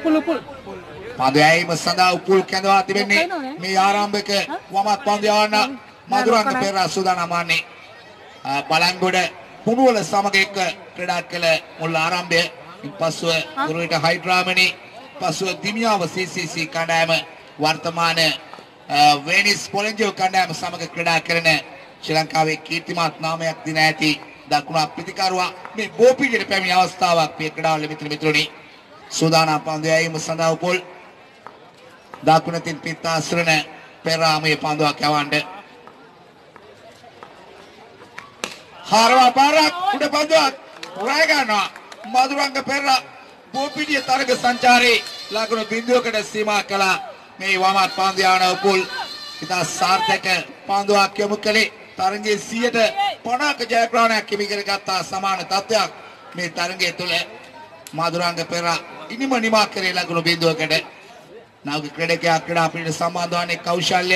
පන්දුයයි සඳහා උපුල් කැඳවා තිබෙන්නේ මේ ආරම්භක වමත් පන්දු යවන්න මధుරංග පෙරේරා සූදානම් වන්නේ බලංගොඩ පුණුවල සමග එක්ක ක්‍රීඩා කළ මුල් ආරම්භය පසුව කුරුවිට හයිඩ්‍රාමනි පසුව දිමියාව CCC කණ්ඩායම වර්තමාන වෙනිස් පොලෙන්ජෝ කණ්ඩායම සමග ක්‍රීඩා කරන ශ්‍රී ලංකාවේ කීර්තිමත් නාමයක් දින ඇති දකුණු අප්‍රිකාරුවා මේ බෝපිටියට පැමිණි අවස්ථාවක් මේ ක්‍රීඩාවල මිත්‍රණි සූදානම් පන්දුයයිම සඳහා උපුල් දකුණතින් පිටාසරණ පෙරාමයේ පන්දුවක් යවන්න හරවා පාරක් උඩ පන්දුවක් රැය ගන්නවා මధుරංග පෙරේරා බෝපිටිය තරග සංචාරේ ලකුණු බිඳුවකට සීමා කළා මේ වමත් පන්දු යවන උපුල් ඉතා සාර්ථක පන්දුවක් යොමු කළේ තරගයේ 150ක ජයග්‍රහණයක් හිමි කරගත්තා සමාන තත්ත්වයක් මේ තරගය තුළ මధుරංග පෙරේරා ඉනිම නිමා කරේ ලකුණු බිඳුවකට නවක ක්‍රීඩකයා ක්‍රීඩා පිළිවෙලට සම්බන්ධ වන්නේ කෞශල්‍ය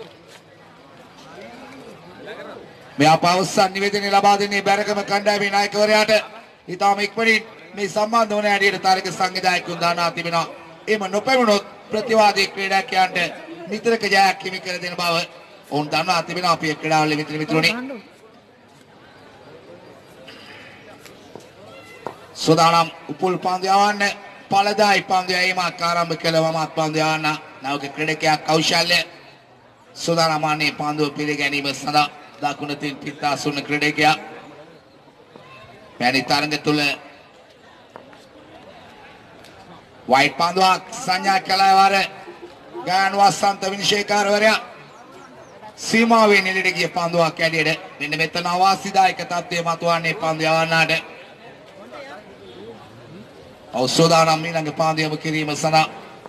මේ අපවසන් නිවේදනය ලබා දෙන්නේ බැරකම කණ්ඩායමේ නායකවරයාට ඊටම ඉක්මනින් මේ සම්බන්ධ වන හැටියට තරග සංවිධායකයන් දානවා තිබෙනවා එම නොපැමුණොත් ප්‍රතිවාදී ක්‍රීඩකයන්ට මිත්‍රක ජයක් හිමි කර දෙන බව ඔවුන් දන්වා තිබෙනවා අපේ ක්‍රීඩාවල මිත්‍රණි සෝදානම් උපුල් පන්දු යවන්න පළදායි පන්දු යැවීමක් ආරම්භ කළ වමත් පන්දු යවන්න නවක ක්‍රීඩකයා කෞශල්‍ය සෝදානම් වන්නේ පන්දුව පිළිගැනීම සඳහා දකුණතින් පිටාසුන ක්‍රීඩකයා පැණි තරඟ තුල වයිට් පන්දුවක් සංඥා කළා වර ගාන වසන්ත විනිශ්චයකාරවරයා සීමාවේ නිලට ගිය පන්දුවක් ඇඩියට මෙන්න මෙතන අවාසිදායක තත්ත්වයේ මතුවන්නේ පන්දු යවන්නාට අවසෝදානම් ඊළඟ පන්දු යොමු කිරීම සඳහා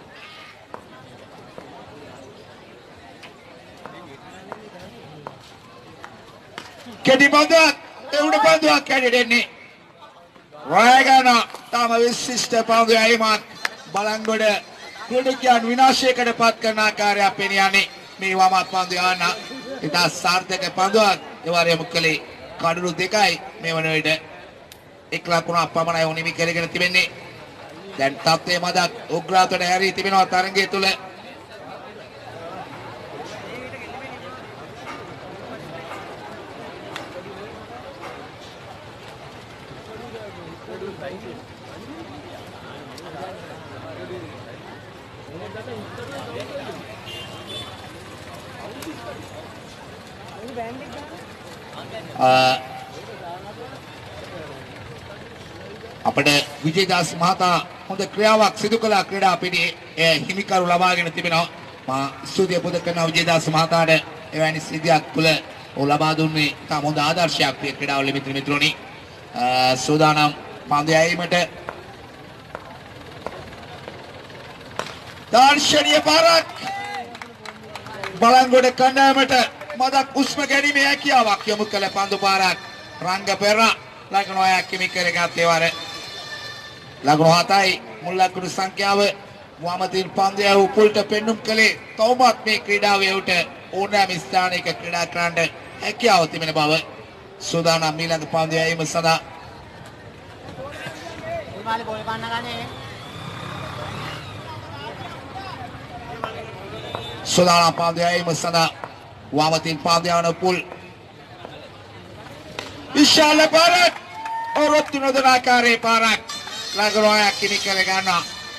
කෙටි පන්දුවක් එවුඩ පන්දුවක් ඇඩියට එන්නේ රායගන තම විශිෂ්ට පන්දු යැවීමක් බලංගොඩ ක්‍රීඩකයන් විනාශයකට පත් කරන ආකාරය පෙනියන්නේ මේ වමත් පන්දු යවන්න ඉතා සාර්ථක පන්දුවක් එවාර යොමු කළේ කඩලු දෙකයි මේ වන විට එක් ලකුණක් පමණයි උනිමි කරගෙන තිබෙන්නේ දැන් තත්ත්වයේ මදක් උග්‍රාතට හැරී තිබෙනවා තරගය තුළ අපිට විජේදාස් මහතා හොඳ ක්‍රියාවක් සිදු කළා ක්‍රීඩා පිටියේ හිමිකරු ලබාගෙන තිබෙනවා මා ස්තුතිය පුද කරන විජේදාස් මහතාට එවැනි සිද්ධියක් තුළ ඔහු ලබා දුන්නේ තාම හොඳ ආදර්ශයක් මේ ක්‍රීඩාවල මිත්‍රණි සූදානම් පන්දු යැවීමට දර්ශනීය පාරක් බලංගොඩ කණ්ඩායමට මදක් උස්ම ගැනීමේ හැකියාවක් යොමු කළ පන්දු පාරක් රංග පෙරේරා ලකුණු 6ක් හිමි කරගත්තේ වර ලකුණු 7යි මුල් ලකුණු සංඛ්‍යාව වමතින් පන්දු උපුල්ට පෙන්නුම් කළේ තවමත් මේ ක්‍රීඩාවේ උට ඕනෑම ස්ථානයක ක්‍රීඩා කරන්න හැකියාව තිබෙන බව සූදානම් ඊළඟ පන්දු යැවීම සඳහා සූදානම් පන්දු යැවීම සඳහා වමතින් පන්දු යවන උපුල් විශාල පාරක් ඔරොත්තු නොදෙන ආකාරයේ පාරක් ලකුණු 6ක් හිමි කර ගන්නවා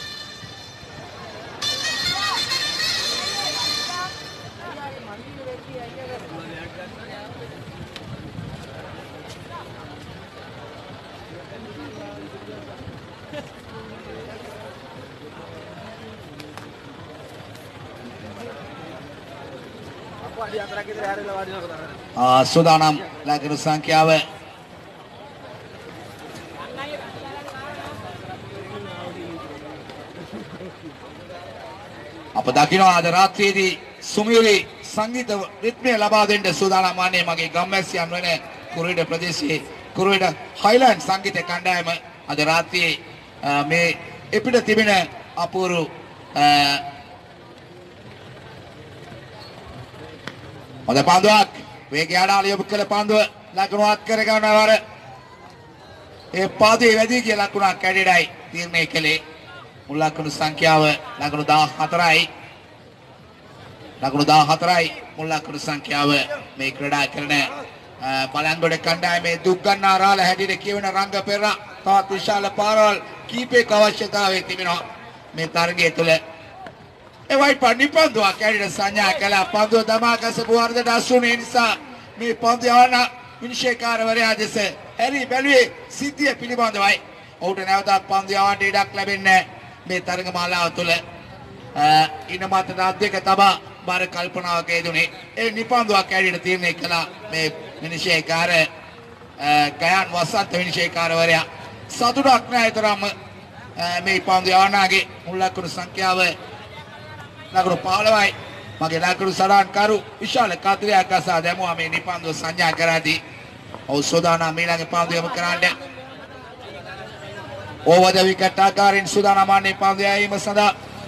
සූදානම් ලකුණු සංඛ්‍යාව අප දකිනවා අද රාත්‍රියේදී සුමියුලි සංගීත රිද්මය ලබා දෙන්න සූදානම් වන්නේ මගේ ගම්වැසියන් වන කුරුවිට ප්‍රදේශයේ කුරුවිට හයිලන්ඩ් සංගීත කණ්ඩායම අද රාත්‍රියේ මේ එපිට තිබෙන අපූර්ව හොඳ පන්දුවක් වේගය අඩාල යොමු කළ පන්දුව ලකුණුවත් කර ගන්නවර ඒ පාදයේ වැඩි කියලා ලකුණක් කැඩෙඩයි තීරණය කළේ මුල් ලකුණු සංඛ්‍යාව ලකුණු 14යි. ලකුණු 14යි මුල් ලකුණු සංඛ්‍යාව මේ ක්‍රීඩා කරන බලංගොඩ කණ්ඩායමේ දුක් ගන්නා රාළ හැටියට කියවෙන රංග පෙරා තවත් විශාල පාරවල් කීපයක අවශ්‍යතාවය තිබෙනවා මේ තරගය තුළ. එවයි පන්දුවක් ඇඩියට සංඥා කළා. පන්දුව දමා ගසපු වර්ධන අසුනේ නිසා මේ පන්දු යවන විනිශ්චයකාරවරයා දෙස හැරි බැලුවේ සිද්ධිය පිළිබඳවයි. ඔහුට නැවතත් පන්දු යවන්න ඉඩක් ලැබෙන්නේ මේ තරග මාලාව තුළ. ඉන මත අධ්‍යක තබා බාර කල්පනාවක යෙදුනේ. ඒ නිපන්දුවක් ඇඩියට තීරණය කළා මේ විනිශ්චයකාර ගයන් වසන්ත විනිශ්චයකාරවරයා. සතුටක් නැහැ තරම් මේ පන්දු යවනාගේ මුල් ලකුණු සංඛ්‍යාව ලකුණු 15යි. මගේ ලකුණු සටහන්කරු විශාල කතරයක් අසා දැමුවා මේ නිපන්දුව සංඥා කරද්දී. ඔව් සෝදානම් ඊළඟ පන්දුව යොමු කරන්න. ඕවර් ද විකට් ආකාරයෙන් සූදානම් වන්නේ පන්දු යැවීම සඳහා.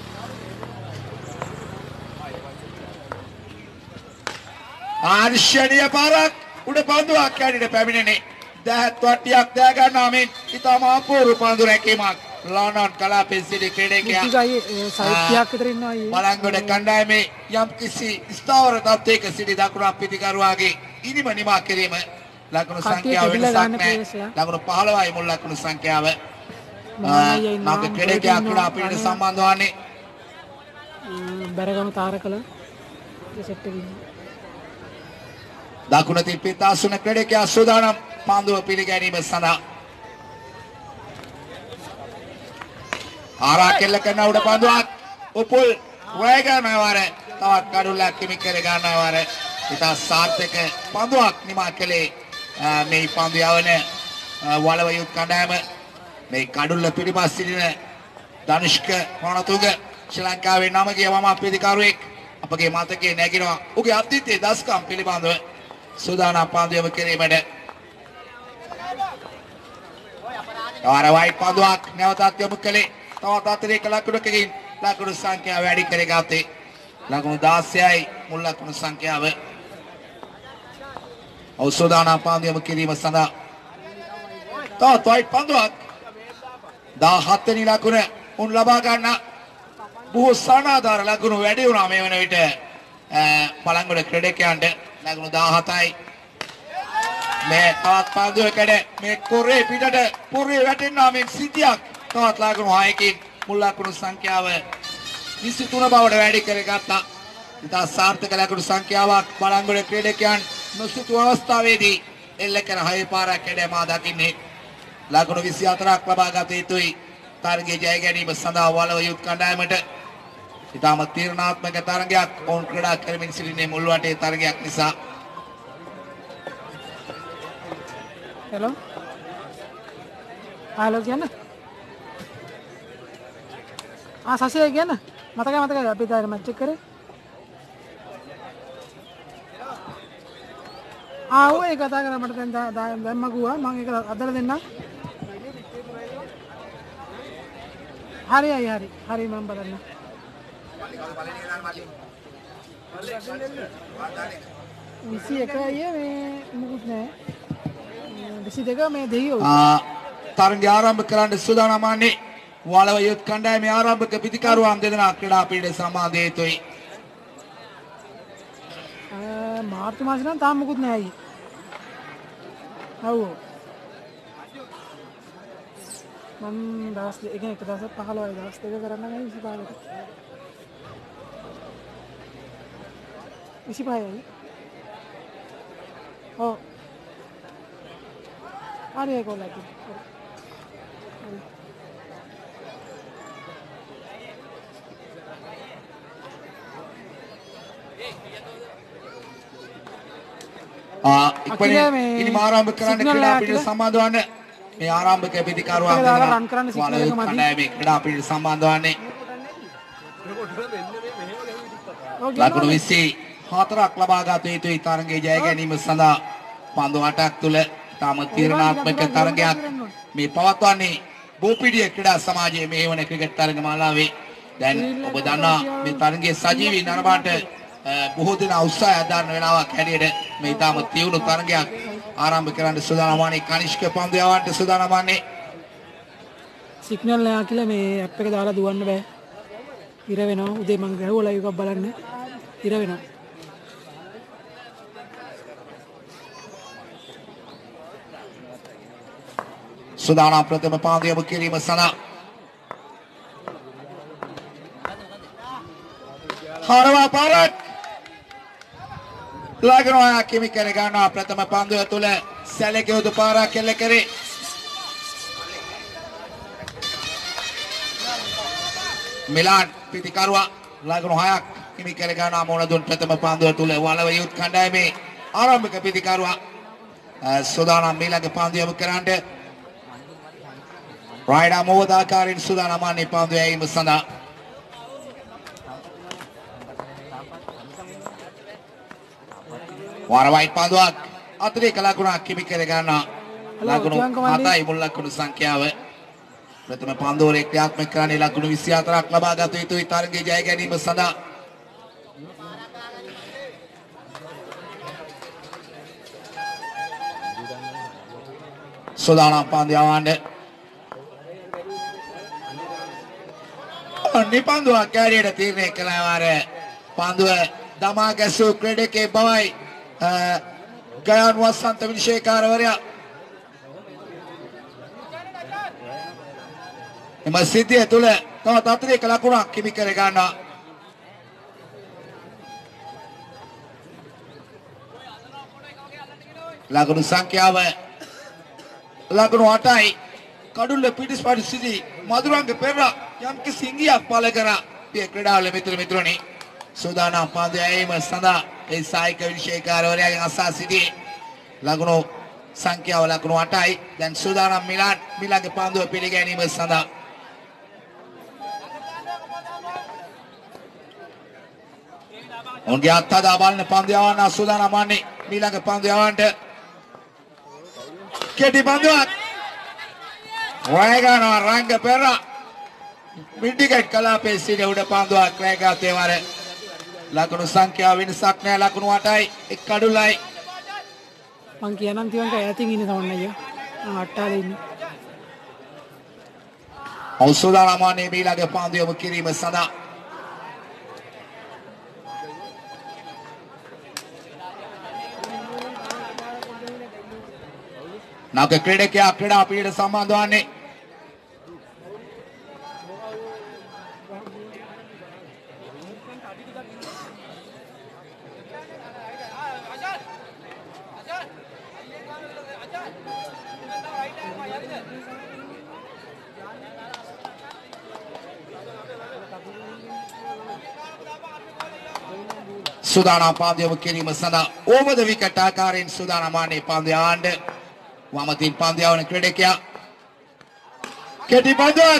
ආර්ශනීය පාරක් උඩ පන්දුවක් යටිට පැමිණෙන්නේ. දැහත් වට්ටියක් දෑ ගන්නා මෙන් ඉතාම අපූර්ව පන්දු රැකීමක්. ලෝනෝන් කලාපේ සිටි ක්‍රීඩකයා සයිට්යක් විතර ඉන්නවා අයියේ. බලංගොඩ කණ්ඩායමේ යම් කිසි ස්ථාවර තත්ත්වයක සිටි දකුණු පිටිකරුවාගේ ඉනිම නිමා කිරීම ලකුණු සංඛ්‍යාව වෙනසක් නැහැ. ලකුණු 15යි මුල් ලකුණු සංඛ්‍යාව. නාග ක්‍රීඩකයා ක්‍රීඩා පිටිට සම්බන්ධ වන්නේ බැරගම තාරකල සෙට් එකකින්. දකුණ තිප්පේ තාසුන ක්‍රීඩකයා සූදානම් පන්දුව පිළිගැනීම සඳහා. ආරා කෙල්ල කරන උඩ පන්දුවක් උපුල් වය ගන්නවර තවත් කඩුල්ලක් කිමි කර ගන්නවර ඉතා සාර්ථක පන්දුවක් නිමා කළේ මේ පන්දු යවන වලව යුත් කණ්ඩායම. මේ කඩුල්ල පිටිපස්ස සිටින ධනුෂ්ක රණතුංග ශ්‍රී ලංකාවේ නමගිය වම අපේදිකරුවෙක් අපගේ මතකයේ නැගිනවා. ඔහුගේ අතීතයේ දස්කම් පිළිබඳව සූදානම් පන්දු යොමු කිරීමට. ආරවයි පන්දුවක් නැවතත් යොමු කළේ තවත් අතරේක ලකුණකින් ලකුණු සංඛ්‍යාව වැඩි කරගත්තේ. ලකුණු 16යි මුල් ලකුණු සංඛ්‍යාව. අවසෝදානා පන්දු යොමු කිරීම සඳහා තවත් වයිට් පන්දුවක් 17 වෙනි ලකුණ උන් ලබා ගන්න බොහෝ සනාදාර ලකුණු වැඩි වුණා මේ වන විට බලංගොඩ ක්‍රීඩකයන්ට. ලකුණු 17යි මේ තවත් පන්දුවකට මේ කොරේ පිටට පොරේ වැටෙනවා මේ සිටියක්. තවත් ලකුණු 6කින් මුල් ලකුණු සංඛ්‍යාව 23 බවට වැඩි කරගත්තා. ඉතා සාර්ථක ලකුණු සංඛ්‍යාවක් බලංගොඩ ක්‍රීඩකයන් නොසිතු අවස්ථාවේදී එල්ල කර 6 පාරක් කැඩීමා දකින්නේ. ලකුණු 24ක් ලබා ගත යුතුයි තරගයේ ජය ගැනීම සඳහා වලව යුත් කණ්ඩායමට. ඉතාම තීරණාත්මක තරගයක් ඔවුන් ක්‍රීඩා කරමින් සිටින්නේ මුල් වටේ තරගයක් නිසා. හෙලෝ හලෝ කියන්න. සසිය කියන්න මතකයි අපි දාන මැච් එක කරේ. ඔව් ඒක කතා කරා මට දැන් දැම්ම ගුවා මම ඒක අදලා දෙන්නම්. හරි මම බලන්න. 21 මේ මුකුත් නැහැ. 22 මේ දෙයියෝ. තරගය ආරම්භ කරන්න සූදානම් වන්නේ වලව යුත් කණ්ඩායමේ ආරම්භක පිටිකරුවන් දෙදෙනා ක්‍රීඩා පීඩ සම්බන්ධ හේතුයි. මාර්තු මාසෙ නම් තාම මුකුත් නැහැ අයියේ. ඔව්. මම දවස් එක දවස් 15යි දවස් දෙක කරන්න ගියා 25කට. 25යි. ඔව්. හරි ඒකෝලයි. ඉනිම ආරම්භ කරන්න ක්‍රීඩා පිළිවෙල සම්බන්ධ වන්න මේ ආරම්භක පිටිකරුවා කණ්ඩායමේ ක්‍රීඩා පිළිවෙල සම්බන්ධ වන්නේ ලකුණු 24ක් ලබා ගත යුතුයි තරගයේ ජය ගැනීම සඳහා. පන්දු 8ක් තුල තම තීරණාත්මක තරගයක් මේ පවත්වන්නේ බෝපිඩිය ක්‍රීඩා සමාජයේ මේ වන ක්‍රිකට් තරග මාලාවේ. දැන් ඔබ දන්නා මේ තරගයේ සජීවී නරඹාට බොහෝ දෙනා උත්සාහය දරන වෙලාවක් හැටියට මේ ඊටම තියුණු තරගයක් ආරම්භ කරන්න සූදානම් වන්නේ කනිෂ්ක පන්දු යවන්න සූදානම් වන්නේ සිග්නල් නැහැ කියලා මේ ඇප් එක දාලා දුවන්න බෑ. ඉර වෙනවා. උදේ මම ගහුවා ලයිව් එකක් බලන්න. ඉර වෙනවා. සුදානම් ප්‍රථම පාන්දු යොමු කිරීම සඳහා හරවා පාරක් ලගනවා කිමි කර ගන්නවා ප්‍රථම පන්දුව තුළ සැලකිය යුතු පාරක් එල්ල කරේ මිලාන් පිටිකරුවා ලගනු 6ක් කිමි කර ගන්නවා මොන දුන් ප්‍රථම පන්දුව තුළ වලව යුත් කණ්ඩායමේ ආරම්භක පිටිකරුවා සුදානම් ඊළඟ පන්දුව යොමු කරන්නේ රයිඩා මොවදාකාරින් සුදානම් අනේ පන්දුව ඇීම සඳහා වරවයිට් පන්දුවක් අතිරේක ලකුණක් කිමි කර ගන්නා ලකුණු 7යි මුල් ලකුණු සංඛ්‍යාව ප්‍රථම පන්දුවේ ක්‍රියාත්මක කරන්නේ ලකුණු 24ක් ලබා ගත යුතුයි තරගයේ ජය ගැනීම සඳහා සුදානම් පන්දුව යවන්නේ නිපන්දුවක් කැරියට තීරණය කළා වාර පන්දුව දමා ගැසූ ක්‍රීඩකේ බවයි ගයාන් වසන්ත විනිශ්චයකාරවරයා එම සිද්ධිය තුළ තවත් අතිරේක ලකුණක් හිමි කර ගන්නවා ලකුණු සංඛ්‍යාව ලකුණු 8යි කඩුල්ල පිටිස්පාඩු සිටි මදුරංග පෙරේරා යම් කිසි ඉංගියක් පළ කරා මේ ක්‍රීඩාවල මිතුරුනි සුදානම් පන්දු ඇීම සඳහා ඒ සායක විනිශ්චයකාරවරයාගෙන් අසා සිටි ලකුණු සංඛ්‍යාව ලකුණු 8යි දැන් සුදානම් මිලාන් ඊළඟ පන්දුව පිළිගැනීම සඳහා ඔවුන්ගේ අත්හදා බලන පන්දු යවන්න සුදානම් අනේ ඊළඟ පන්දු යවන්න කෙටි පන්දුවක් වයගන රංග පෙරේරා මිඩ්විකට් කලාපයේ සිට උඩ පන්දුවක් රැගාතේ වර ලකුණු සංඛ්‍යාව වෙනසක් නැහැ ලකුණු 8යි එක් කඩුලයි මං කියනම් තියන්ට ඈතින් ඉන්නේ සමන්න අයියා මං අට්ටාලේ ඉන්නේ අවසෝදානම් අනේ ඊළඟ පන්දු යොමු කිරීම සඳහා නවක ක්‍රීඩකයා ක්‍රීඩා පිළිවෙලට සම්බන්ධ වන්නේ සුදානම් පන්දු යොමු කිරීම සඳහා over the wicket ආකාරයෙන් සුදානම් අනේ පන්දු යවන්න වමතින් පන්දු යවන ක්‍රීඩකයා කෙටි පන්දුවක්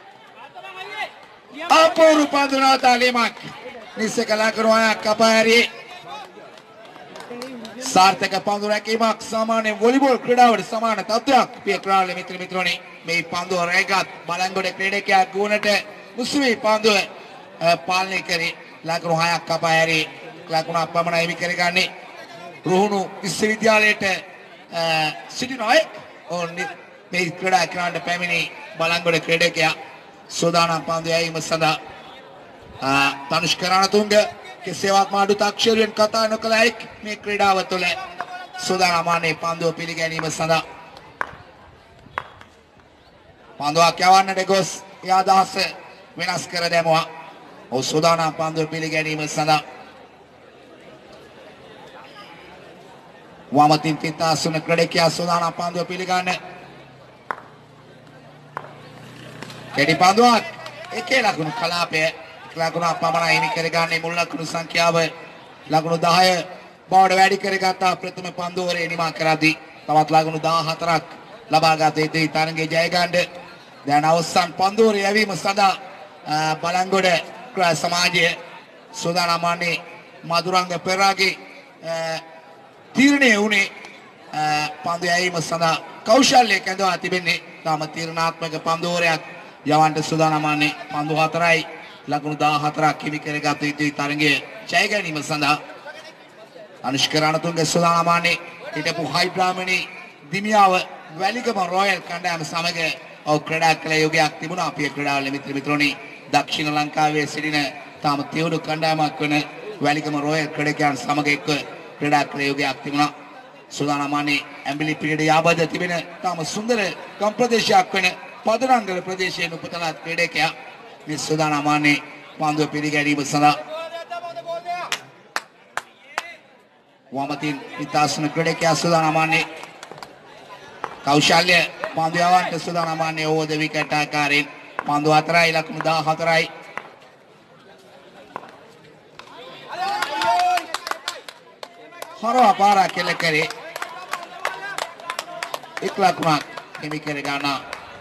අපූර්ව පන්දු නාතාලීමක් නිස්සක ලකුණු 6ක් කපා හැරියේ සාර්ථක පන්දු රැකීමක් සාමාන්‍ය වොලිබෝල් ක්‍රීඩාවට සමාන තත්ත්වයක් පිය ක්‍රාල මිත්‍රනි මේ පන්දුව රැගත් බලංගොඩ ක්‍රීඩකයා ගුණට මුස්වි පන්දුව පාලනය කරේ ලකුණු 6ක් කපා හැරියේ ලකුණක් පමණයි හිමි කරගන්නේ රුහුණු විශ්වවිද්‍යාලයට සිටින අය මේ ක්‍රීඩා කරන්න පැමිණි බලංගොඩ ක්‍රීඩකයා සෝදානම් පන්දු යැවීම සඳහා තනුෂ්ක රණතුංග කෙසේවත් මාඩු තාක්ෂරයෙන් කතා නොකළ එක් මේ ක්‍රීඩාව තුළ සෝදානම් අනේ පන්දුව පිළිගැනීම සඳහා පන්දුවක් යවන්නට ගොස් ඒ අදහස වෙනස් කර දැමුවා සෝදානම් පන්දුව පිළිගැනීම සඳහා වමතින් පිටාසුන ක්‍රීඩකයා සෝදානම් පන්දුව පිළිගන්න කෙටි පන්දුවක් එකේ ලකුණු කලාපය ලකුණක් පමණයි හිමි කරගන්නේ මුල් ලකුණු සංඛ්‍යාව ලකුණු 10 බවට වැඩි කරගත්තා ප්‍රථම පන්දුවරේ නිමා කරද්දී තවත් ලකුණු 14ක් ලබා ගත යුතුයි තරගයේ ජය ගන්න දැන් අවසන් පන්දුවරේ යැවීම සඳහා බලංගොඩ සමාජයේ සෝදානම් අනේ මදුරංග පෙරේරාගේ තීරණය වුණේ පන්දු යැවීම සඳහා කෞශල්‍ය කැඳවා තිබෙන්නේ තාම තීරණාත්මක පන්දුවරයක් යවන්න සූදානම් අනේ පන්දු 4යි ලකුණු 14ක් හිමි කරගත යුතුයි තරගයේ ජය ගැනීම සඳහා අනුෂ්ක රණතුංග සූදානම් අනේ හිටපු හයිඩ්‍රාමනි දිමියාව වැලිගම රොයල් කණ්ඩායම සමග ඔව් ක්‍රීඩා කළ යුගයක් තිබුණා අපේ ක්‍රීඩාවල මිත්‍රෝනි දක්ෂිණ ලංකාවේ සිටින තාම තියුණු කණ්ඩායමක් වන වැලිකම රොයල් ක්‍රීඩකයන් සමග එක්ව ක්‍රීඩා කළ යුගයක් තිබුණා. සූදානම්න්නේ ඇඹිලි පිරිඩ යාබද තිබෙන තාම සුන්දර ගම් ප්‍රදේශයක් වන පදරංගල ප්‍රදේශයේ උපතලා ක්‍රීඩකයා මේ සූදානම්න්නේ පන්දුව පිළිගැනීම සඳහා වමතින් පිතාසන ක්‍රීඩකයා සූදානම්න්නේ කෞශල්‍ය පන්දු යවන්නට සූදානම්න්නේ ඕවර් ද විකට් ආකාරයෙන් පන්දු 4යි ලකුණු 14යි. හරවා පාරා කෙල කරේ එක් ලකුණක් හිමි කර ගන්නා.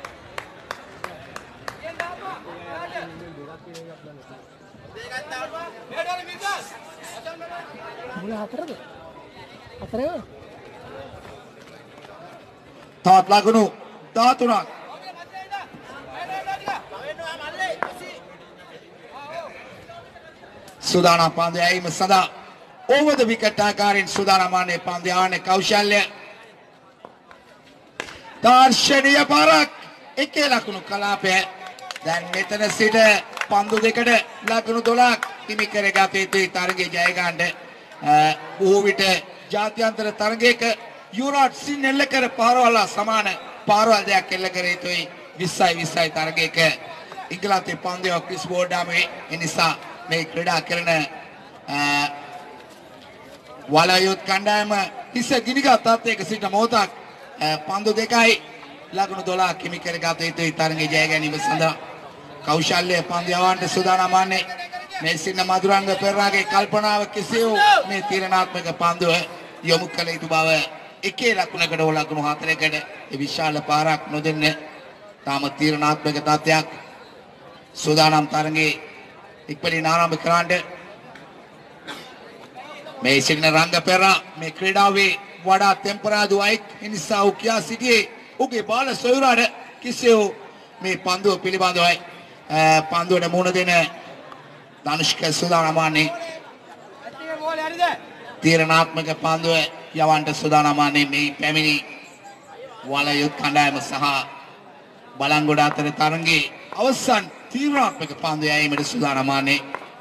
තවත් ලකුණු 13ක්. සූදානම් පන්දු යැවීම සඳහා ඕවර් ද විකට් ආකාරයෙන් සූදානම්න්නේ පන්දු යවන්නේ කෞශල්‍ය. දර්ශනීය පාරක් එකේ ලකුණු කලාපය. දැන් මෙතන සිට පන්දු දෙකට ලකුණු 12ක් හිමි කරගත යුතුයි තරගයේ ජය ගන්න. බොහෝ විට ජාත්‍යන්තර තරගයක යුරාට් සින් එල්ල කර පාරවල සමාන පාරවල් දෙයක් එල්ල කර යුතුයි 20යි තරගයක. ඉංගලන්තයේ පන්දුව ක්‍රිස් බෝඩාමේ එනිසා මේ ක්‍රීඩා කරන වලයුත් කණ්ඩායම හිස ගිනිගත් තත්ත්වයක සිට මොහොතක් පන්දු දෙකයි ලකුණු 12ක් හිමි කරගත යුතුයි තරගයේ ජය ගැනීම සඳහා. කෞශල්‍ය පන්දු යවන්නට සූදානම්න්නේ මේ සින්න මధుරංග පෙරාගේ කල්පනාව කෙසේ වූ මේ තීරණාත්මක පන්දුව යොමු කළ යුතු බව එකේ ලකුණකට හෝ ලකුණු 4කට ඒ විශාල පාරක් නොදෙන්න තාම තීරණාත්මක තත්ත්වයක්. සූදානම් තරගයේ ඉක්මනින් ආරම්භ කරන්න මේ සින්න රංග පෙරා මේ ක්‍රීඩාවේ වඩා තෙම්පරාදු අයෙක් නිසා ඔහු කියා සිටියේ ඔහුගේ බාල සොයුරාට කිසියෝ මේ පන්දුව පිළිබඳවයි. පන්දුවට මුහුණ දෙන ධනුෂ්ක සූදානම්න්නේ තීරණාත්මක පන්දුව යවන්නට සූදානම්න්නේ මේ පැමිණි වලයුත් කණ්ඩායම සහ බලංගොඩ අතර තරගයේ අවසන් තීරණාත්මක පන්දු යැවීමට සූදානම්න්නේ.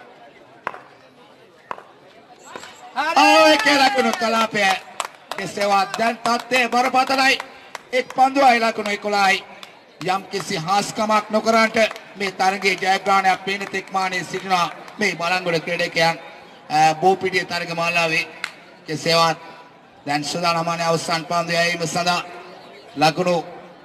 එකේ ලකුණු කලාපය. කෙසේවත් දැන් තත්ත්වය බරපතලයි. එක් පන්දුවයි ලකුණු 11යි. යම් කිසි හාස්කමක් නොකරන්ට මේ තරගයේ ජයග්‍රහණයක් පේන තෙක්මානයේ සිටිනවා මේ බලංගොඩ ක්‍රීඩකයන් බෝපිටිය තරගමාලාවේ. කෙසේවත් දැන් සූදානම්න්නේ අවසන් පන්දු යැවීම සඳහා ලකුණු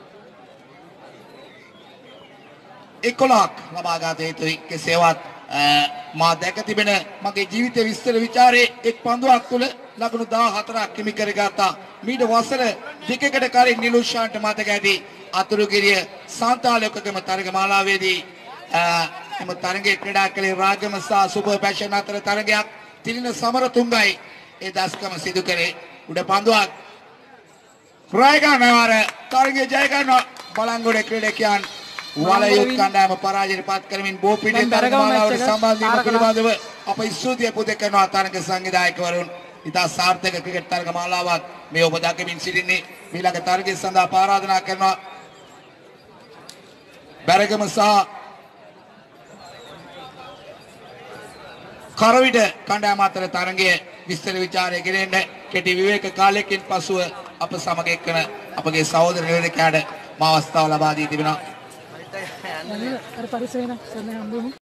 11ක් ලබා ගත යුතුයි. කෙසේවත් මා දැක තිබෙන මගේ ජීවිතයේ විස්තර ਵਿਚාරයේ එක් පන්දුවක් තුළ ලකුණු 14ක් හිමි කරගත්තා. මීට වසර දෙකකට කලින් නිලුෂාන්ට මතක ඇති අතුරුගිරිය සාන්තාලෝකගම තරගමාලාවේදී එම තරගයේ ක්‍රීඩා කළේ රාගම සහ සුපර් පැෂන් අතර තරගයක්. තිලින සමරතුංගයි ඒ දස්කම සිදු කරේ. උඩ පන්දුවක් ප්‍රය ගන්නවර තරගයේ ජය ගන්න බලංගොඩ ක්‍රීඩකයන් වලයුත් කණ්ඩායම පරාජයට පත් කරමින් බෝපිටිය තරගමාලාවට සම්බන්ධ වීම පිළිබඳව අප ස්තුතිය පුද කරනවා තරග සංවිධායකවරුන්. ඉතා සාර්ථක ක්‍රිකට් තරගමාලාවක් මේ ඔබ දකිමින් සිටින්නේ. ඊළඟ තරගය සඳහා ආරාධනා කරනවා බැරගම සහ කරවිඩ කණ්ඩායම අතර තරගයේ විස්තර විචාරය ගෙනෙන්න කෙටි විවේක කාලයකින් පසුව අප සමග එක්වන අපගේ සහෝදර නිවේදකයාට මා අවස්ථාව ලබා දී තිබෙනවා. අර පරිසරය නම් සරණ හම්බුනේ